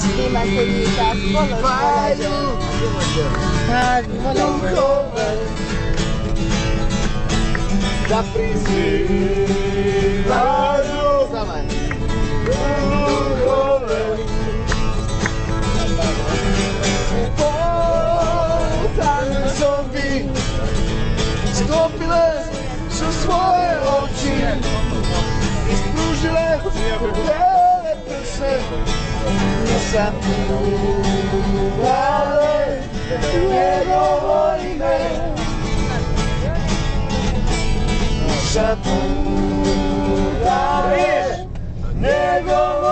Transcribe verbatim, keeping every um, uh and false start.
Týma chodníka spolu spolu. Duchové zaprizývajú duchové potánem zombie sklopile sú svoje oči i sprúžile biele prse sa ale nedovolíme sa tu dáme nedovolíme